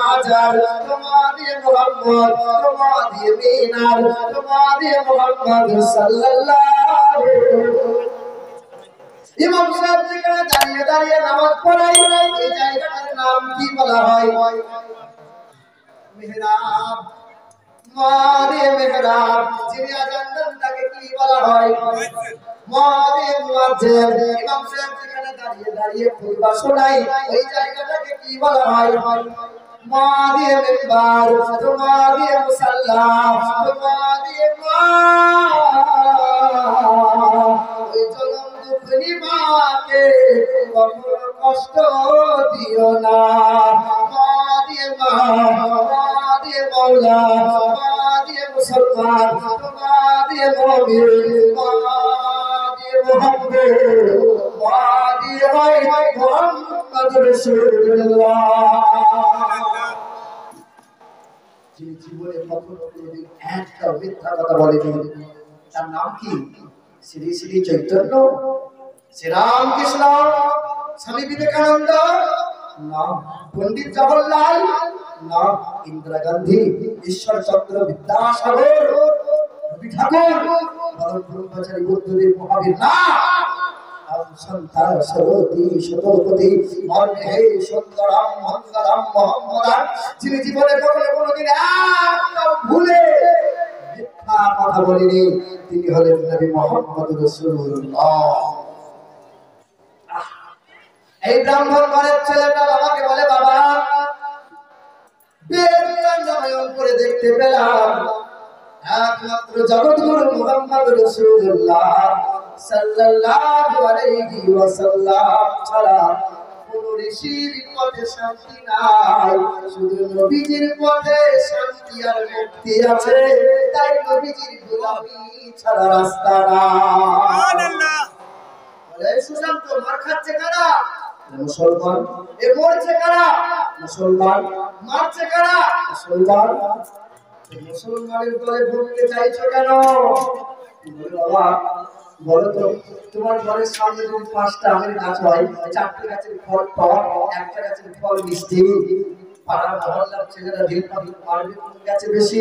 হাজার, তোমাদের মুহাম্মদ, তোমাদের মিনার, তোমাদের মুহাম্মদ সাল্লাল্লাহু। ইমাম সাহেব যেখানে দাঁড়িয়ে দাঁড়িয়ে নামাজ পড়াই, এই জায়গাটার নাম কি বলা হয়? মেহরাব। মারে মেহরাব। যিনি আযান দেন তাকে কি বলা হয়? মারে মুয়াজ্জিন। ইমাম সাহেব যেখানে দাঁড়িয়ে দাঁড়িয়ে খুতবা শোনাই, ওই জায়গাটাকে কি বলা হয়? মারে মিম্বার, তোমারে মুসাল্লা, তোমারে মা। ওই জনম দুঃখী মাকে কখনো কষ্ট দিও না। মারে মা, মারে মওলা, মারে মুসলমান, মারে মুমিন, মারে মুহাম্মদ, মারে মুহাম্মদ রাসূলুল্লাহ। যিনি জীবনে কখনো কোনোদিন একটা মিথ্যা কথা বলেনি, তার নাম কি? শ্রী শ্রী চৈতন্য, শ্রী রামকৃষ্ণ, স্বামী বিবেকানন্দ না, পণ্ডিত জওহরলাল না, ইন্দিরা গান্ধী, ঈশ্বরচন্দ্র বিদ্যাসাগর, রবি ঠাকুর, বরং ব্রহ্মচারী বুদ্ধদেব মহাবীর না। সন্তান সরতি শতপতি মর্মে সুন্দরম মঙ্গলম মোহাম্মদান, যিনি জীবনে কখনো কোনোদিন একটা ভুলে মিথ্যা কথা বলেনি, তিনি হলেন নবী মুহাম্মদ রাসূলুল্লাহ। এই ব্রাহ্মণ ঘরের ছেলেটা বাবাকে বলে, বাবা বেদকান নয়ন করে দেখতে পেলাম একমাত্র জগৎগুরু মুহাম্মদ রাসূলুল্লাহ সাল্লাল্লাহু আলাইহি ওয়াসাল্লাম ছাড়া কোন ঋষির পথে শান্তি নাই, শুধু নবীজির পথে শান্তি আর মুক্তি আছে। তাই নবীজির গোলামি ছাড়া রাস্তা নাই। সুবহানাল্লাহ। বলে সুশান্ত, মার খাচ্ছে কারা? মুসলমান। এ মরছে কারা? মুসলমান। মারছে কারা? মুসলমান। মুসলমানের দলে ভুলতে চাইছো কেন? বাবা বলো তো, তোমার ঘরের সামনে যদি 5টা আমের গাছ হয়, 4টে গাছের ফল টক, একটা গাছের ফল মিষ্টি, পাড়া মহল্লার ছেলেরা ঢিল মারবে কোন গাছে বেশি?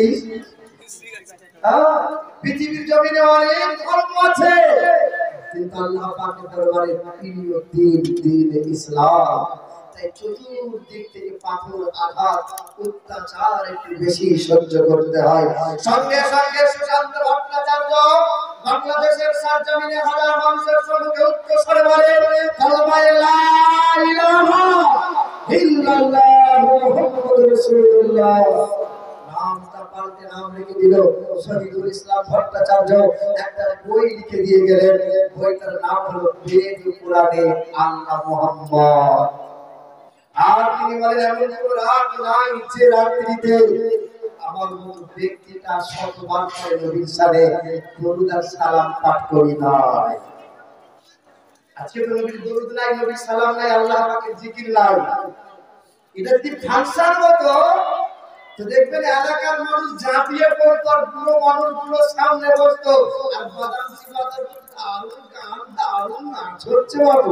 পৃথিবীর জমিনে অনেক ধর্ম আছে, কিন্তু আল্লাহ পাকের দরবারে প্রিয় দিন দিন ইসলাম। তাই চতুর্দিক থেকে পাথর আঘাত অত্যাচার একটু বেশি সহ্য করতে হয়। সঙ্গে সঙ্গে সুশান্ত ভট্টাচার্য বাংলাদেশের সারজমিনে হাজার মানুষের সম্মুখে উচ্চস্বরে বলে, কালেমা লা ইলাহা ইল্লাল্লাহ মুহাম্মাদুর রাসূলুল্লাহ। নামটা পাল্টে নাম রেখে দিল শহীদুল ইসলাম ভট্টাচার্য। একটা বই লিখে দিয়ে গেলেন, বইটার নাম হলো বেদ পুরাণে আল্লাহ মুহাম্মদ। আর তিনি বলেন, এমন কোন রাত নাই যে রাত্রিতে আমার মতো ব্যক্তিটা শতবার করে নবীর সাথে দরুদ আর সালাম পাঠ করি নাই। আজকে তো নবীর দরুদ নাই, নবীর সালাম নাই, আল্লাহ পাকের জিকির নাই। এটা যদি ফাংশন হতো তো দেখবেন এলাকার মানুষ ঝাঁপিয়ে পড়তো আর পুরো মানুষগুলো সামনে বসতো আর বাদাম সিবাতের দারুণ গান দারুণ নাচ হচ্ছে বাবু।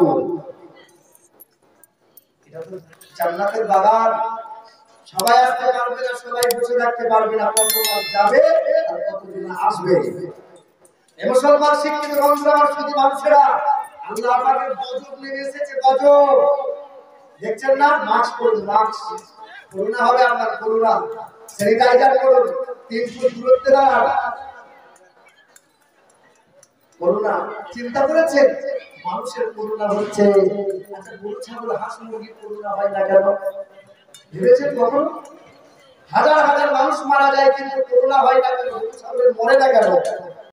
এটা তো জান্নাতের বাগান। সবাই আসতে পারবে না, সবাই বসে থাকতে পারবে না, কত মাস যাবে আর কতদিন আসবে। এই মুসলমান শিক্ষিত বন্ধুরা, শুধু মানুষেরা, আল্লাহ পাকের গজব নেমে এসেছে, গজব। দেখছেন না? মাস্ক পরুন, মাস্ক। করোনা হবে আপনার, করোনা। স্যানিটাইজার করুন, 3 ফুট দূরত্বে দাঁড়ান। করোনা চিন্তা করেছেন? মানুষের করোনা হচ্ছে, আচ্ছা গরু ছাগল হাঁস মুরগির করোনা হয় না কেন? ভেবেছেন কখন? হাজার হাজার মানুষ মারা যায় কিন্তু করোনা হয় না কেন? গরু ছাগলের মরে না কেন?